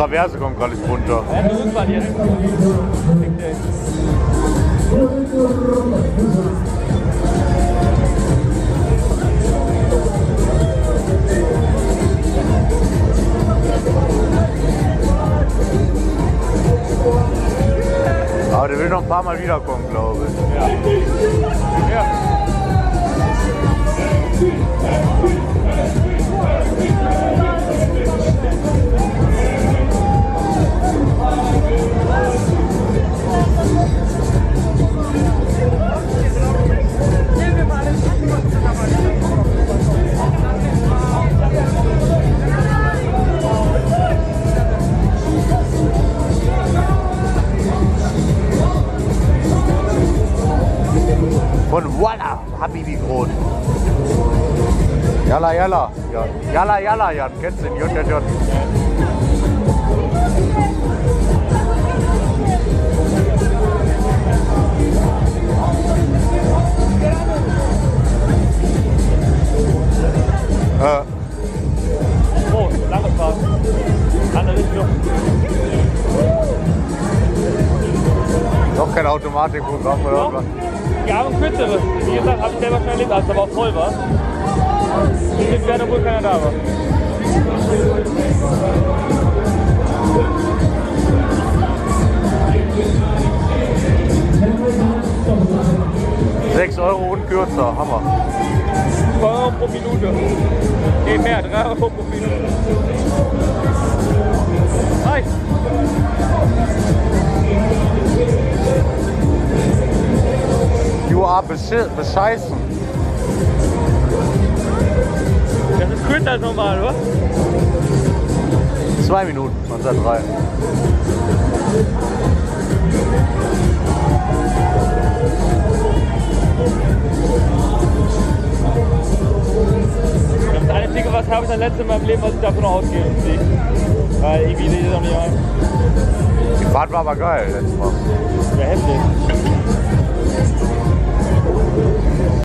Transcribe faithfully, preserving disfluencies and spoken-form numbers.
Traverse kommt gerade nicht runter. Ja, du Rückfahrt jetzt. Aber der will noch ein paar Mal wiederkommen, glaube ich. Ja. Ja. Von Voila, Habibi Brot. Jalla, jalla. Ja. Jalla, jalla, Jan. Kennst du den? J J J. Äh. Oh, lange Fahrt. Andere Richtung. Noch kein Automatikprogramm oder Doch. was? Ja, ein kürzeres. Wie gesagt, habe ich selber schon erlebt, als es aber auch voll war. Ich werde, obwohl keiner da war. sechs Euro und kürzer, Hammer. zwei Euro pro Minute. Nee, mehr, drei Euro pro Minute. Reicht. You are bescheißen. Das ist kürzer als normal, oder? Zwei Minuten, anstatt drei. Das Einzige, was habe ich das letzte in meinem Leben, was ich davon ausgehe, ist nicht. Weil irgendwie sehe ich das auch nicht ein. Die Fahrt war aber geil letztes Mal. Ja, heftig.